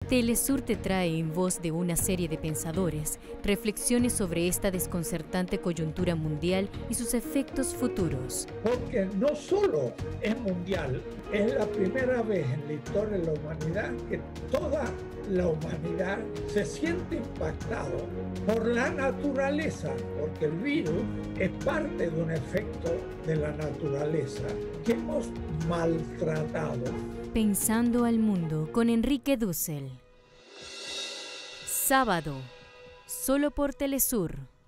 Telesur te trae en voz de una serie de pensadores reflexiones sobre esta desconcertante coyuntura mundial y sus efectos futuros. Porque no solo es mundial, es la primera vez en la historia de la humanidad que toda la humanidad se siente impactado por la naturaleza, porque el virus es parte de un efecto de la naturaleza que hemos maltratado. Pensando al mundo con Enrique Dussel. Sábado, solo por Telesur.